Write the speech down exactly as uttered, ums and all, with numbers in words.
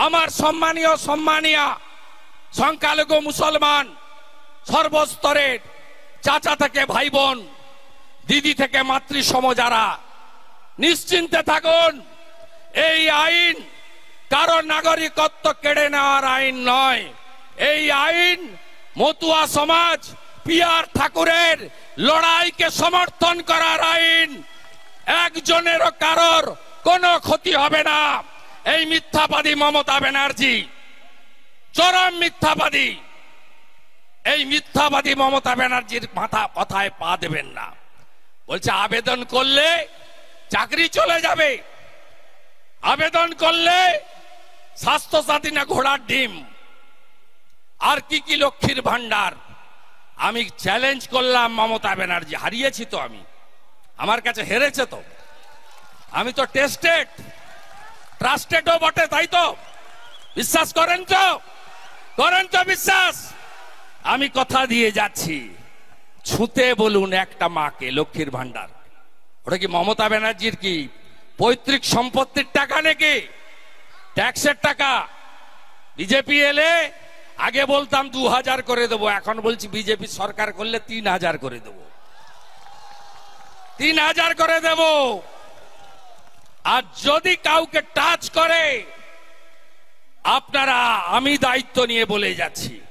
আমার সম্মানীয় সম্মানিয়া সংখ্যালঘু মুসলমান সর্বস্তরের চাচা থেকে ভাই বোন, দিদি থেকে মাতৃসম যারা, নিশ্চিন্তে থাকুন। এই আইন কারো নাগরিকত্ব কেড়ে নেওয়ার আইন নয়। এই আইন মতুয়া সমাজ পি আর ঠাকুরের লড়াইকে সমর্থন করার আইন। একজনেরও কারোর কোনো ক্ষতি হবে না। এই মিথ্যাবাদী মমতা ব্যানার্জি চরম মিথ্যাবাদী। এই মিথ্যাবাদী মমতা ব্যানার্জির মাথা কথায় পা দেবেন না। বলছে আবেদন করলে চাকরি চলে যাবে, আবেদন করলে স্বাস্থ্য সাথী না ঘোড়ার ডিম, আর কি কি লক্ষ্মীর ভান্ডার। আমি চ্যালেঞ্জ করলাম মমতা ব্যানার্জি, হারিয়েছি তো আমি, আমার কাছে হেরেছে তো। আমি তো টেস্টেড, ট্রাস্টেডও বটে, তাই তো? বিশ্বাস করেন তো? করেন তো বিশ্বাস? আমি কথা দিয়ে যাচ্ছি, ছুঁতে বলুন একটা মাকে লক্ষ্মীর ভান্ডার। ওটা কি মমতা ব্যানার্জির কি পৈতৃক সম্পত্তির টাকা নাকি? ট্যাক্সের টাকা। বিজেপি এলে আগে বলতাম দু হাজার করে দেবো, এখন বলছি বিজেপি সরকার করলে তিন হাজার করে দেবো, তিন হাজার করে দেব। আর যদি কাউকে টাচ করে, আপনারা, আমি দায়িত্ব নিয়ে বলে যাচ্ছি,